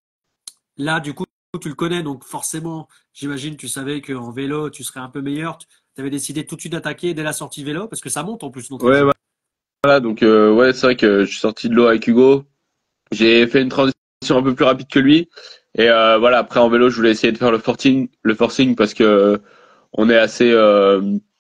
D: Là, du coup, tu le connais, donc forcément, j'imagine, tu savais qu'en vélo, tu serais un peu meilleur. Tu avais décidé tout de suite d'attaquer dès la sortie vélo, parce que ça monte en plus dans tes
F: Ouais,
D: jeux.
F: voilà, donc euh, ouais, c'est vrai que je suis sorti de l'eau avec Hugo. J'ai fait une transition un peu plus rapide que lui. Et euh, voilà, après en vélo, je voulais essayer de faire le forcing, le forcing parce que euh, on est assez, euh,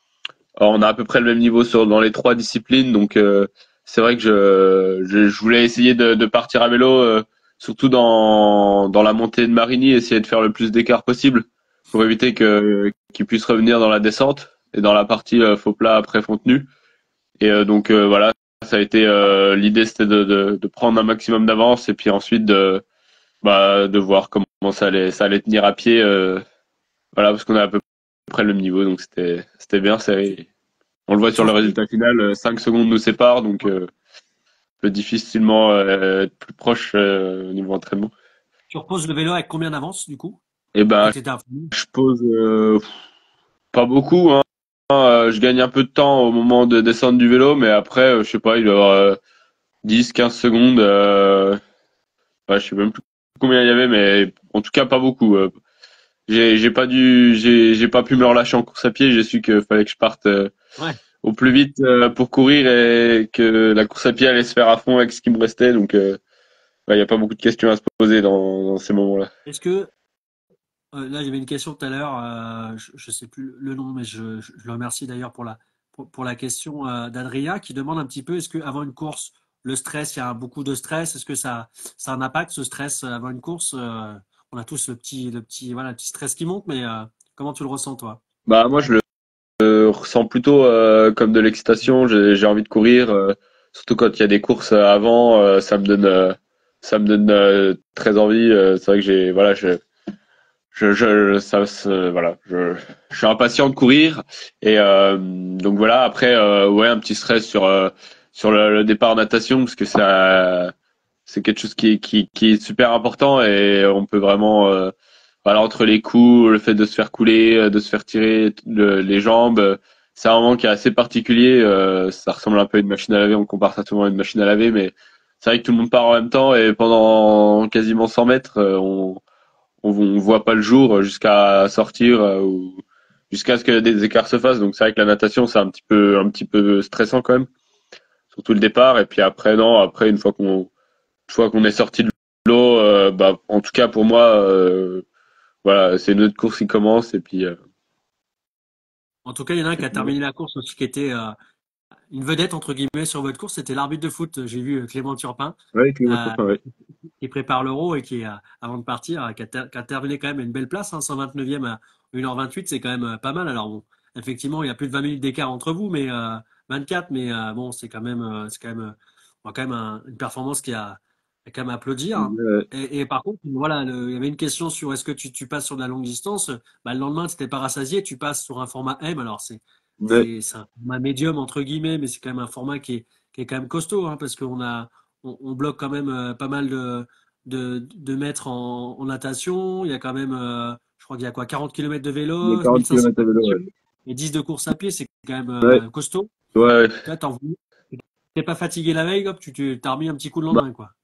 F: on a à peu près le même niveau sur dans les trois disciplines. Donc euh, c'est vrai que je, je, je voulais essayer de, de partir à vélo, euh, surtout dans dans la montée de Marigny, essayer de faire le plus d'écart possible pour éviter que qu'il puisse revenir dans la descente et dans la partie euh, faux plat après Fontenue. Et euh, donc euh, voilà, ça a été euh, l'idée, c'était de, de, de prendre un maximum d'avance et puis ensuite de bah de voir comment ça allait ça allait tenir à pied. Euh, voilà, parce qu'on a à peu près le même niveau, donc c'était c'était bien. C'est on le voit
D: Tu,
F: sur le
D: reposes,
F: résultat final, euh, cinq secondes nous séparent, donc euh, peut difficilement euh, être plus proche euh, au niveau entraînement.
D: tu reposes le vélo avec combien d'avance, du coup?
F: Et
D: Que
F: ben
D: tu étais informé.
F: je pose euh, pas beaucoup, hein. Euh, je gagne un peu de temps au moment de descendre du vélo, mais après, euh, je sais pas, il doit y avoir euh, dix quinze secondes. Euh, ouais, je sais même plus combien il y avait, mais en tout cas pas beaucoup. Euh, j'ai j'ai pas dû, j'ai j'ai pas pu me relâcher en course à pied. J'ai su qu'il fallait que je parte euh,
D: Ouais.
F: au plus vite euh, pour courir et que la course à pied allait se faire à fond avec ce qui me restait. Donc, euh, ouais, il y a pas beaucoup de questions à se poser dans, dans ces moments-là.
D: Est-ce que, euh, là, j'avais une question tout à l'heure, euh, je ne sais plus le nom, mais je, je, je le remercie d'ailleurs pour la, pour, pour la question euh, d'Adria qui demande un petit peu, est-ce qu'avant une course, le stress, il y a beaucoup de stress, est-ce que ça, ça a un impact, ce stress, euh, avant une course? Euh, on a tous le petit, le petit, voilà, le petit stress qui monte, mais euh, comment tu le ressens, toi?
F: Bah moi je le ressens plutôt euh, comme de l'excitation. J'ai j'ai envie de courir, euh, surtout quand il y a des courses euh, avant. Euh, ça me donne, euh, ça me donne euh, très envie. Euh, c'est vrai que j'ai, voilà, je, je, je, ça, se- voilà, je, je suis impatient de courir et euh, donc voilà. Après, euh, ouais, un petit stress sur euh, sur le, le départ natation parce que ça, c'est quelque chose qui est, qui, qui est super important et on peut vraiment, euh, voilà, entre les coups, le fait de se faire couler, euh, de se faire tirer le- les jambes, euh, c'est un moment qui est assez particulier. Euh, ça ressemble un peu à une machine à laver. On compare ça souvent à une machine à laver, mais c'est vrai que tout le monde part en même temps et pendant quasiment cent mètres, euh, on, on, on voit pas le jour jusqu'à sortir euh, ou jusqu'à ce que des écarts se fassent. Donc c'est vrai que la natation, c'est un petit peu, un petit peu stressant quand même, surtout le départ. Et puis après, non, après une fois qu'on, une fois qu'on est sorti de l'eau, euh, bah, en tout cas pour moi, euh, voilà, c'est une autre course qui commence et puis. Euh,
D: En tout cas, il y en a un qui a terminé la course aussi, qui était euh, une vedette, entre guillemets, sur votre course. C'était l'arbitre de foot. J'ai vu euh, Clément Turpin,
F: ouais, Clément
D: euh,
F: Turpin, ouais.
D: qui prépare l'Euro et qui, euh, avant de partir, euh, qui a, ter- qui a terminé quand même à une belle place. Hein, cent vingt-neuvième à une heure vingt-huit, c'est quand même euh, pas mal. Alors, bon, effectivement, il y a plus de vingt minutes d'écart entre vous, mais euh, vingt-quatre, mais euh, bon, c'est quand même, euh, c'est quand même, euh, bon, quand même un- une performance qui a, a quand même à applaudir. Hein.
F: Ouais,
D: Et, et par contre, voilà, le- il y avait une question sur est-ce que tu, tu passes sur de la longue distance. Bah, le lendemain, tu n'étais pas rassasié, tu passes sur un format M. Alors, c'est
F: ouais.
D: c'est c'est un format médium entre guillemets, mais c'est quand même un format qui est, qui est quand même costaud, hein, parce qu'on a on, on bloque quand même euh, pas mal de, de, de mètres en, en natation. Il y a quand même, euh, je crois qu'il y a quoi, quarante kilomètres de
F: Les
D: vélo,
F: quarante
D: mille cinq cents
F: kilomètres à vélo, ouais.
D: et dix de course à pied, c'est quand même
F: Ouais,
D: euh, costaud.
F: ouais.
D: Toi, t'en t'es pas fatigué la veille, hop, tu tu- t'as remis un petit coup le
F: Bah,
D: lendemain, quoi.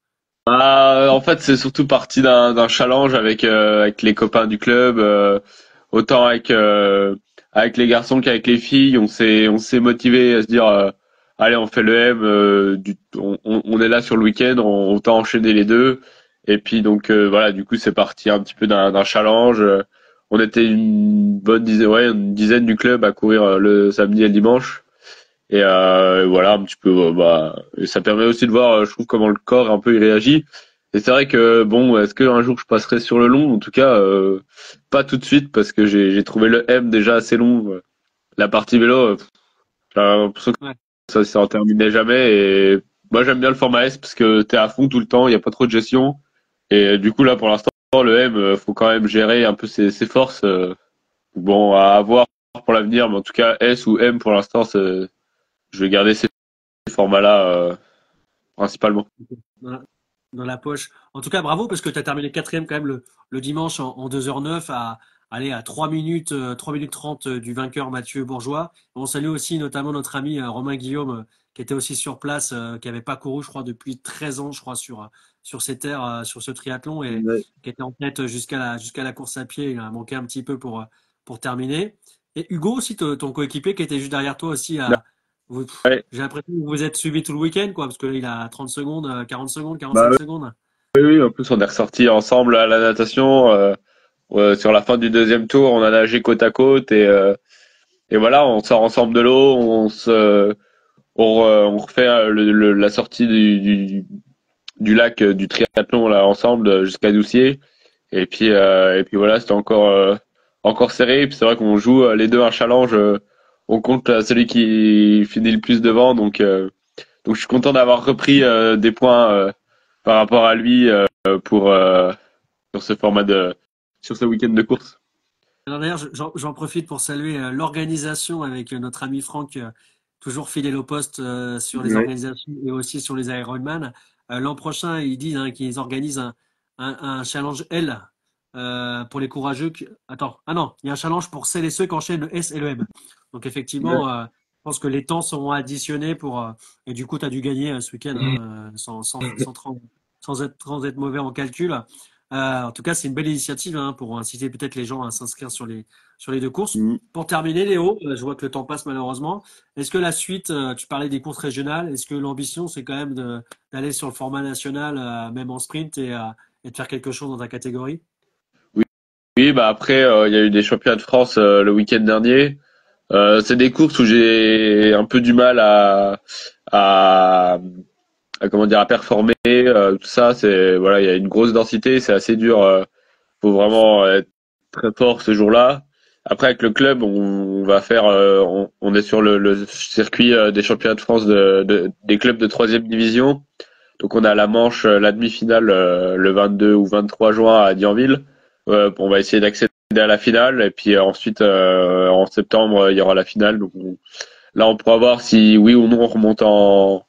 F: bah, en fait, c'est surtout parti d'un d'un challenge avec euh, avec les copains du club, euh, autant avec euh, avec les garçons qu'avec les filles. On s'est on s'est motivé à se dire, euh, allez, on fait le M, euh, du, on, on on est là sur le week-end, on, autant enchaîner les deux. Et puis donc euh, voilà, du coup, c'est parti un petit peu d'un d'un challenge. Euh, On était une bonne dizaine, ouais, une dizaine du club à courir euh, le samedi et le dimanche. Et euh, voilà, un petit peu, euh, bah, et ça permet aussi de voir, euh, je trouve, comment le corps un peu il réagit. Et c'est vrai que bon, est-ce qu'un jour je passerai sur le long? En tout cas, euh, pas tout de suite parce que j'ai j'ai trouvé le M déjà assez long. La partie vélo, euh, j'ai l'impression que
D: Ouais.
F: ça s'en terminait jamais. Et moi j'aime bien le format S parce que t'es à fond tout le temps, il y a pas trop de gestion. Et du coup là, pour l'instant, le M, euh, faut quand même gérer un peu ses, ses forces. euh. Bon, à voir pour l'avenir, mais en tout cas S ou M pour l'instant, c'est- je vais garder ces formats-là euh, principalement.
D: Dans la, dans la poche. En tout cas, bravo, parce que tu as terminé quatrième quand même le, le dimanche en, en deux heures neuf à aller à trois minutes, euh, trois minutes trente euh, du vainqueur Mathieu Bourgeois. On salue aussi notamment notre ami euh, Romain Guillaume, euh, qui était aussi sur place, euh, qui avait pas couru, je crois, depuis treize ans, je crois, sur, euh, sur ces terres, euh, sur ce triathlon, et
F: Ouais.
D: qui était en tête jusqu'à la, jusqu'à la course à pied. Il a manqué un petit peu pour, euh, pour terminer. Et Hugo aussi, ton ton coéquipier, qui était juste derrière toi aussi, à, vous- pff,
F: Ouais.
D: j'ai l'impression que vous vous êtes suivi tout le week-end, quoi, parce que là, il a trente secondes, euh, quarante secondes,
F: Bah
D: quarante-cinq secondes.
F: oui, oui, en plus on est ressortis ensemble à la natation. Euh, euh, sur la fin du deuxième tour, on a nagé côte à côte et, euh, et voilà, on sort ensemble de l'eau, on se, on, re- on refait euh, le, le- la sortie du, du, du lac euh, du triathlon là ensemble euh, jusqu'à Doucier. Et puis euh, et puis voilà, c'était encore euh, encore serré. Et puis c'est vrai qu'on joue euh, les deux un challenge. Euh, on compte euh, celui qui finit le plus devant. Donc euh, donc je suis content d'avoir repris euh, des points euh, par rapport à lui euh, pour euh, sur ce format de sur ce week-end de course.
D: Alors d'ailleurs, je- j'en j'en profite pour saluer euh, l'organisation avec euh, notre ami Franck, euh, toujours fidèle au poste euh, sur les
F: Ouais.
D: organisations et aussi sur les Ironman. Euh, l'an prochain, ils disent hein, qu'ils organisent un, un, un challenge L euh, pour les courageux. qui- Attends, ah non, il y a un challenge pour celles et ceux qui enchaînent le S et le M. Donc
F: Ouais.
D: effectivement, euh, je pense que les temps seront additionnés pour euh, et du coup, tu as dû gagner euh, ce week-end hein, euh, sans, sans, sans, trop- sans être, sans être mauvais en calcul. Euh, en tout cas, c'est une belle initiative hein, pour inciter peut-être les gens à s'inscrire sur les, sur les deux courses.
F: Mm.
D: Pour terminer, Léo, euh, je vois que le temps passe malheureusement. Est-ce que la suite, euh, tu parlais des courses régionales, est-ce que l'ambition, c'est quand même de- d'aller sur le format national, euh, même en sprint, et, euh, et de faire quelque chose dans ta catégorie?
F: Oui, oui, bah après euh, il y a eu des championnats de France euh, le week-end dernier. Euh, c'est des courses où j'ai un peu du mal à à à, comment dire, à performer, euh, tout ça. C'est voilà, il y a une grosse densité, c'est assez dur. Euh, faut vraiment être très fort ce jour-là. Après avec le club, on, on va faire, euh, on, on est sur le, le circuit euh, des championnats de France de, de- des clubs de troisième division. Donc on a la manche, euh, la demi-finale euh, le vingt-deux ou vingt-trois juin à Dienville. Euh, on va essayer d'accéder à la finale et puis euh, ensuite euh, en septembre il y aura la finale. Donc on- là on pourra voir si oui ou non on remonte en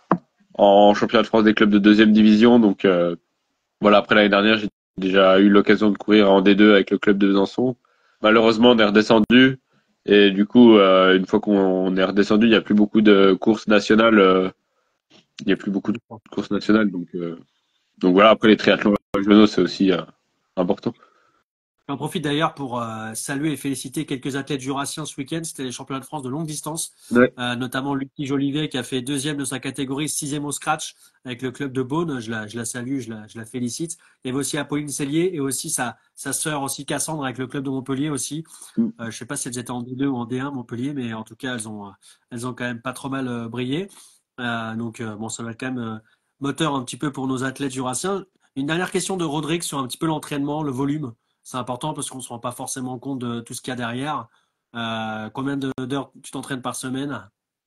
F: en championnat de France des clubs de deuxième division. Donc euh, voilà, après l'année dernière, j'ai déjà eu l'occasion de courir en D deux avec le club de Besançon. Malheureusement, on est redescendu. Et du coup, euh, une fois qu'on est redescendu, il n'y a plus beaucoup de courses nationales euh, il n'y a plus beaucoup de courses nationales. Donc, euh, donc voilà, après les triathlons régionaux, c'est aussi euh, important.
D: J'en profite d'ailleurs pour euh, saluer et féliciter quelques athlètes jurassiens ce week-end. C'était les championnats de France de longue distance,
F: Ouais.
D: euh, notamment Lucie Jolivet qui a fait deuxième de sa catégorie, sixième au scratch avec le club de Beaune. Je la, je la salue, je la, je la félicite. Il y avait aussi Apolline Cellier et aussi sa, sa sœur aussi Cassandre avec le club de Montpellier aussi.
F: Mm.
D: Euh, je sais pas si elles étaient en D deux ou en D un Montpellier, mais en tout cas elles ont, euh, elles ont quand même pas trop mal euh, brillé. Euh, donc euh, bon, ça va être quand même euh, moteur un petit peu pour nos athlètes jurassiens. Une dernière question de Rodrigue sur un petit peu l'entraînement, le volume. C'est important parce qu'on ne se rend pas forcément compte de tout ce qu'il y a derrière. Euh, combien de- d'heures tu t'entraînes par semaine?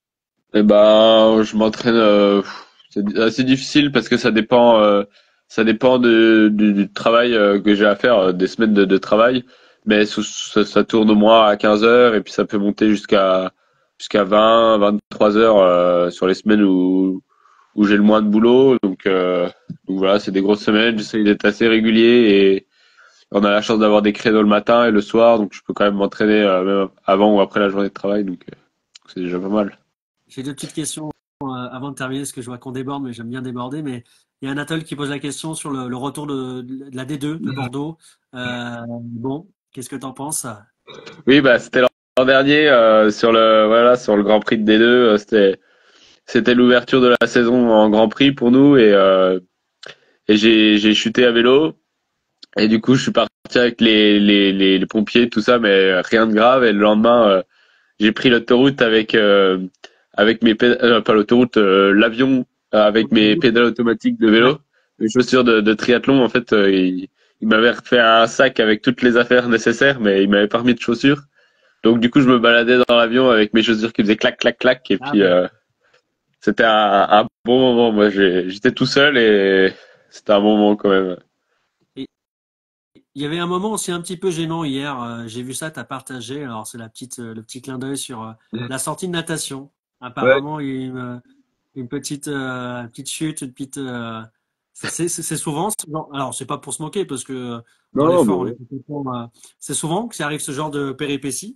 F: Et ben, je m'entraîne. Euh, c'est assez difficile parce que ça dépend, euh, ça dépend de, du, du travail euh, que j'ai à faire, euh, des semaines de, de travail. Mais sous- ça, ça tourne au moins à quinze heures et puis ça peut monter jusqu'à jusqu'à vingt, vingt-trois heures euh, sur les semaines où où j'ai le moins de boulot. Donc, euh, donc voilà, c'est des grosses semaines. J'essaie d'être assez régulier et on a la chance d'avoir des créneaux le matin et le soir, donc je peux quand même m'entraîner euh, même avant ou après la journée de travail. Donc euh, c'est déjà pas mal.
D: J'ai deux petites questions euh, avant de terminer, parce que je vois qu'on déborde, mais j'aime bien déborder. Mais il y a Anatole qui pose la question sur le, le retour de, de la D deux de Bordeaux. Euh, bon, qu'est-ce que tu en penses?
F: Oui, bah c'était l'an dernier euh, sur le voilà sur le Grand Prix de D deux. euh, c'était c'était l'ouverture de la saison en Grand Prix pour nous et euh, et j'ai j'ai chuté à vélo et du coup je suis parti avec les les les, les pompiers tout ça, mais rien de grave. Et le lendemain euh, j'ai pris l'autoroute avec euh, avec mes pédales, euh, pas l'autoroute, euh, l'avion euh, avec mes pédales automatiques de
D: Ouais.
F: vélo, mes chaussures de, de triathlon. En fait, euh, il, il m'avait fait un sac avec toutes les affaires nécessaires, mais il m'avait pas remis de chaussures. Donc du coup, je me baladais dans l'avion avec mes chaussures qui faisaient clac, clac, clac. Et
D: Ah
F: puis
D: oui.
F: euh, c'était un, un bon moment. Moi, j'ai- j'étais tout seul et c'était un bon moment quand même.
D: Et il y avait un moment aussi un petit peu gênant hier. euh, j'ai vu ça, tu as partagé. Alors, c'est la petite, euh, le petit clin d'œil sur euh, la sortie de natation.
F: Ouais.
D: Apparemment, il y a une, une petite, euh, une petite chute, une petite. euh, c'est c'est- c'est souvent. ce genre- Alors, c'est pas pour se moquer, parce que euh, dans
F: Non,
D: l'effort, on est
F: mais
D: complètement. euh, c'est souvent que ça arrive ce genre de péripéties.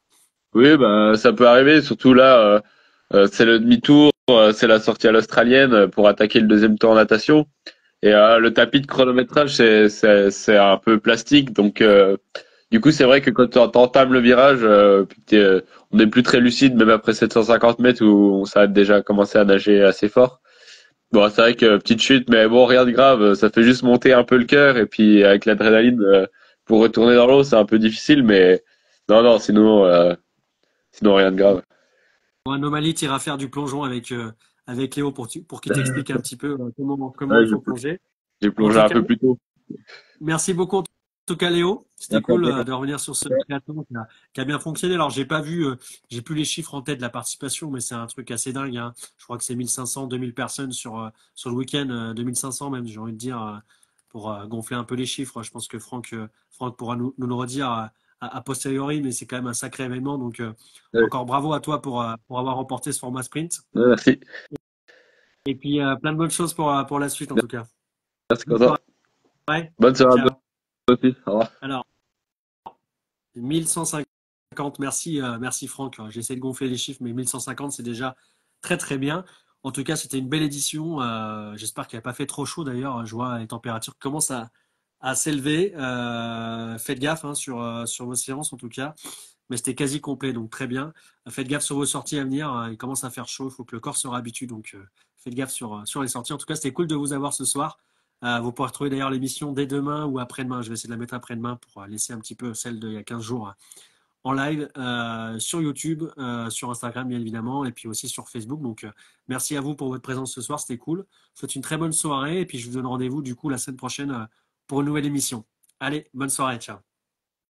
F: oui, bah ça peut arriver. Surtout là, euh, euh, c'est le demi-tour, euh, c'est la sortie à l'australienne euh, pour attaquer le deuxième tour en natation. Et euh, le tapis de chronométrage, c'est c'est c'est un peu plastique, donc euh, du coup c'est vrai que quand tu entames le virage, euh, puis que t'es, euh, on n'est plus très lucide, même après sept cent cinquante mètres où on s'arrête déjà commencé à nager assez fort. Bon, c'est vrai que euh, petite chute, mais bon, rien de grave, ça fait juste monter un peu le cœur et puis avec l'adrénaline euh, pour retourner dans l'eau, c'est un peu difficile, mais non non, sinon euh, sinon rien de grave.
D: Bon, Anomalie, tu iras faire du plongeon avec, euh, avec Léo pour, tu- pour qu'il t'explique un petit peu euh, comment, comment
F: Ouais,
D: il
F: j'ai
D: faut plonger.
F: j'ai
D: En
F: plongé
D: tout
F: un
D: cas,
F: peu plus tôt.
D: merci beaucoup en tout cas Léo. C'était
F: Merci à
D: cool
F: toi.
D: euh, de revenir sur ce triathlon qui a, qui a bien fonctionné. Alors j'ai pas vu, euh, j'ai plus les chiffres en tête de la participation, mais c'est un truc assez dingue, hein. Je crois que c'est mille cinq cents, deux mille personnes sur, euh, sur le week-end, euh, deux mille cinq cents même, j'ai envie de dire, euh, pour euh, gonfler un peu les chiffres. Je pense que Franck, euh, Franck pourra nous, nous le redire euh, a, a posteriori, mais c'est quand même un sacré événement. Donc euh,
F: Ouais,
D: encore bravo à toi pour, euh, pour avoir remporté ce format sprint.
F: ouais, merci.
D: Et puis euh, plein de bonnes choses pour, euh, pour la suite en tout cas.
F: Merci
D: Bonne
F: Quentin.
D: soirée.
F: Bonne soirée à toi
D: Ciao.
F: aussi. Au revoir.
D: Alors, mille cent cinquante, merci, euh, merci Franck. J'essaie de gonfler les chiffres, mais mille cent cinquante, c'est déjà très très bien. En tout cas, c'était une belle édition. Euh, j'espère qu'elle n'a pas fait trop chaud d'ailleurs. Je vois les températures qui commencent à, à s'élever. Euh, faites gaffe hein, sur, euh, sur vos séances en tout cas. Mais c'était quasi complet, donc très bien. Faites gaffe sur vos sorties à venir. Euh, Il commence à faire chaud, il faut que le corps se réhabitue. Donc euh, faites gaffe sur, euh, sur les sorties. En tout cas, c'était cool de vous avoir ce soir. Euh, vous pourrez retrouver d'ailleurs l'émission dès demain ou après-demain. Je vais essayer de la mettre après-demain pour euh, laisser un petit peu celle d'il y a quinze jours euh, en live euh, sur YouTube, euh, sur Instagram bien évidemment, et puis aussi sur Facebook. Donc euh, merci à vous pour votre présence ce soir, c'était cool. Je vous souhaite une très bonne soirée et puis je vous donne rendez-vous du coup la semaine prochaine euh, pour une nouvelle émission. Allez, bonne soirée, ciao.